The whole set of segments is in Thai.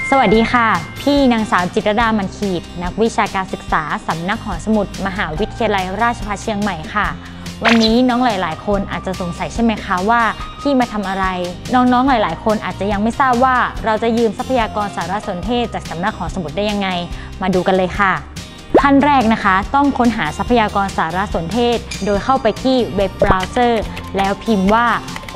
สวัสดีค่ะพี่นางสาวจิตรดามันขีดนักวิชาการศึกษาสำนักหอสมุดมหาวิทยาลัยราชภัฏเชียงใหม่ค่ะวันนี้น้องหลายๆคนอาจจะสงสัยใช่ไหมคะว่าพี่มาทำอะไรน้องๆหลายๆคนอาจจะยังไม่ทราบว่าเราจะยืมทรัพยากรสารสนเทศจากสำนักหอสมุดได้ยังไงมาดูกันเลยค่ะขั้นแรกนะคะต้องค้นหาทรัพยากรสารสนเทศโดยเข้าไปที่เว็บเบราว์เซอร์แล้วพิมพ์ว่า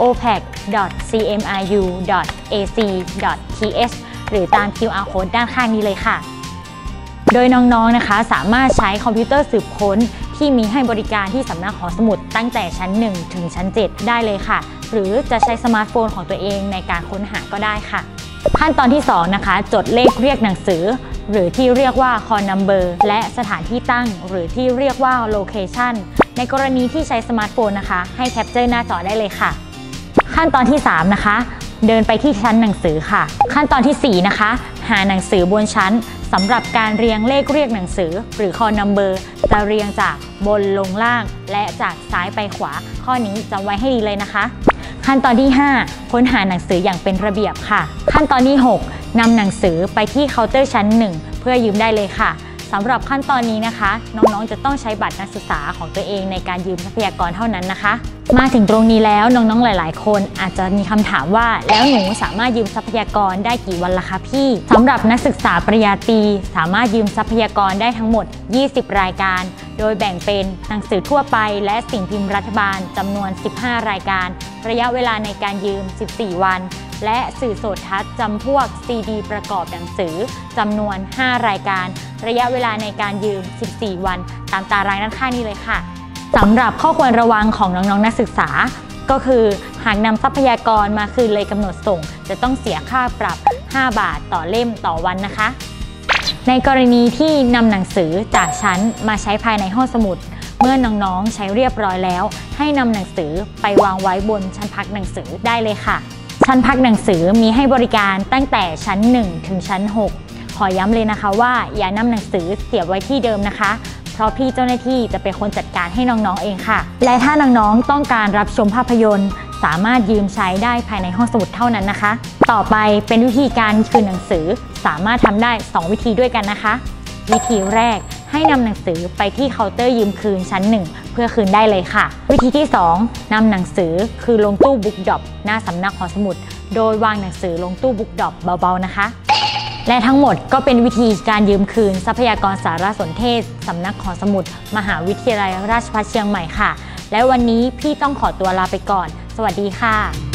opac.cmiu.ac.th หรือตาม QR Code ด้านข้างนี้เลยค่ะโดยน้องๆนะคะสามารถใช้คอมพิวเตอร์สืบค้นที่มีให้บริการที่สำนักหอสมุดตั้งแต่ชั้น 1 ถึงชั้น 7 ได้เลยค่ะหรือจะใช้สมาร์ทโฟนของตัวเองในการค้นหาก็ได้ค่ะขั้นตอนที่2นะคะจดเลขเรียกหนังสือหรือที่เรียกว่า call number และสถานที่ตั้งหรือที่เรียกว่า location ในกรณีที่ใช้สมาร์ทโฟนนะคะให้แคปเจอร์หน้าจอได้เลยค่ะขั้นตอนที่3นะคะเดินไปที่ชั้นหนังสือค่ะขั้นตอนที่4นะคะหาหนังสือบนชั้นสำหรับการเรียงเลขเรียกหนังสือหรือ call number จะเรียงจากบนลงล่างและจากซ้ายไปขวาข้อนี้จำไว้ให้ดีเลยนะคะขั้นตอนที่5ค้นหาหนังสืออย่างเป็นระเบียบค่ะขั้นตอนที่6นำหนังสือไปที่เคาน์เตอร์ชั้น1เพื่อยืมได้เลยค่ะสำหรับขั้นตอนนี้นะคะน้องๆจะต้องใช้บัตรนักศึกษาของตัวเองในการยืมทรัพยากรเท่านั้นนะคะมาถึงตรงนี้แล้วน้องๆหลายๆคนอาจจะมีคำถามว่าแล้วหนูสามารถยืมทรัพยากรได้กี่วันล่ะคะพี่สำหรับนักศึกษาปริญญาตรีสามารถยืมทรัพยากรได้ทั้งหมด20รายการโดยแบ่งเป็นหนังสือทั่วไปและสิ่งพิมพ์รัฐบาลจำนวน15รายการระยะเวลาในการยืม14วันและสื่อโสตทัศน์จำพวกซีดีประกอบหนังสือจำนวน5รายการระยะเวลาในการยืม14วันตามตารางด้านข้างนี้เลยค่ะสำหรับข้อควรระวังของน้องๆนักศึกษาก็คือหากนำทรัพยากรมาคืนเลยกำหนดส่งจะต้องเสียค่าปรับ5บาทต่อเล่มต่อวันนะคะในกรณีที่นำหนังสือจากชั้นมาใช้ภายในห้องสมุดเมื่อน้องๆใช้เรียบร้อยแล้วให้นำหนังสือไปวางไว้บนชั้นพักหนังสือได้เลยค่ะชั้นพักหนังสือมีให้บริการตั้งแต่ชั้น1ถึงชั้น6ขอย้ำเลยนะคะว่าอย่านำหนังสือเสียบไว้ที่เดิมนะคะเพราะพี่เจ้าหน้าที่จะเป็นคนจัดการให้น้องๆเองค่ะและถ้าน้องๆต้องการรับชมภาพยนตร์สามารถยืมใช้ได้ภายในห้องสมุดเท่านั้นนะคะต่อไปเป็นวิธีการคืนหนังสือสามารถทำได้2วิธีด้วยกันนะคะวิธีแรกให้นำหนังสือไปที่เคาน์เตอร์ยืมคืนชั้น1เพื่อคืนได้เลยค่ะวิธีที่2นำหนังสือคือลงตู้บุ๊กดรอปหน้าสำนักหอสมุดโดยวางหนังสือลงตู้บุ๊กดรอปเบาๆนะคะและทั้งหมดก็เป็นวิธีการยืมคืนทรัพยากรสารสนเทศสำนักหอสมุดมหาวิทยาลัยราชภัฏเชียงใหม่ค่ะและวันนี้พี่ต้องขอตัวลาไปก่อนสวัสดีค่ะ